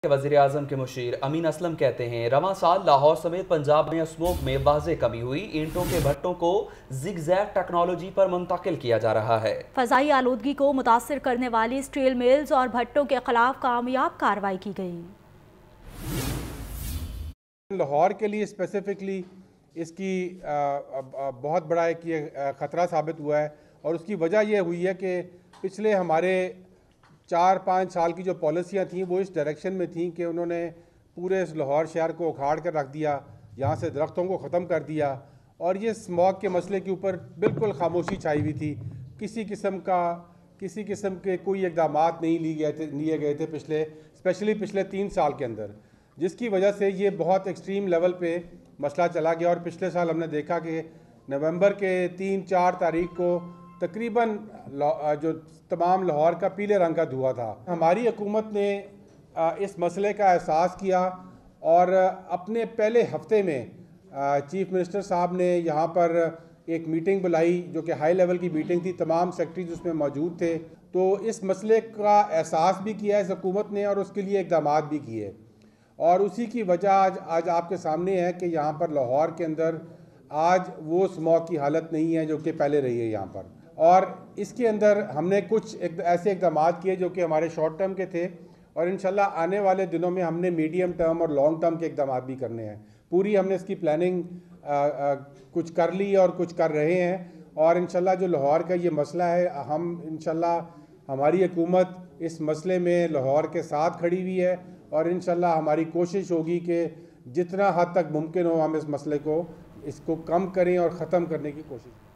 वज़ीर आज़म के मुशीर अमीन असलम कहते हैं रवां साल लाहौर समेत पंजाब में स्मोक में वाज़े कमी हुई। ईंटों के भट्टों को ज़िगज़ैग टेक्नोलॉजी पर मुंतकिल किया जा रहा है। फ़ज़ाई आलूदगी को मुतासिर करने वाली स्टील मिल्स और भट्टों के खिलाफ कामयाब कार्रवाई की गई। लाहौर के लिए स्पेसिफिकली इसकी बहुत बड़ा एक ये ख़तरा साबित हुआ है और उसकी वजह यह हुई है कि पिछले हमारे 4-5 साल की जो पॉलिसियाँ थीं वो इस डायरेक्शन में थीं कि उन्होंने पूरे इस लाहौर शहर को उखाड़ कर रख दिया, यहाँ से दरख्तों को ख़त्म कर दिया और ये स्मॉग के मसले के ऊपर बिल्कुल खामोशी छाई हुई थी। किसी किस्म के कोई इक़दाम नहीं लिए गए थे स्पेशली पिछले 3 साल के अंदर, जिसकी वजह से ये बहुत एक्सट्रीम लेवल पे मसला चला गया। और पिछले साल हमने देखा कि नवंबर के 3-4 तारीख को तकरीबन जो तमाम लाहौर का पीले रंग का धुआं था। हमारी हुकूमत ने इस मसले का एहसास किया और अपने पहले हफ्ते में चीफ मिनिस्टर साहब ने यहाँ पर एक मीटिंग बुलाई जो कि हाई लेवल की मीटिंग थी, तमाम सेक्रेटरीज उसमें मौजूद थे। तो इस मसले का एहसास भी किया इस हुकूमत ने और उसके लिए इक़दाम भी किए और उसी की वजह आज आपके सामने है कि यहाँ पर लाहौर के अंदर आज वो स्मॉग की हालत नहीं है जो कि पहले रही है यहाँ पर। और इसके अंदर हमने कुछ ऐसे इक़दाम किए जो कि हमारे शॉर्ट टर्म के थे और इंशाल्लाह आने वाले दिनों में हमने मीडियम टर्म और लॉन्ग टर्म के इक़दाम भी करने हैं। पूरी हमने इसकी प्लानिंग कुछ कर ली और कुछ कर रहे हैं और इंशाल्लाह जो लाहौर का ये मसला है, हम इंशाल्लाह हमारी हुकूमत इस मसले में लाहौर के साथ खड़ी हुई है और इंशाल्लाह हमारी कोशिश होगी कि जितना हद तक मुमकिन हो हम इस मसले को इसको कम करें और ख़त्म करने की कोशिश करें।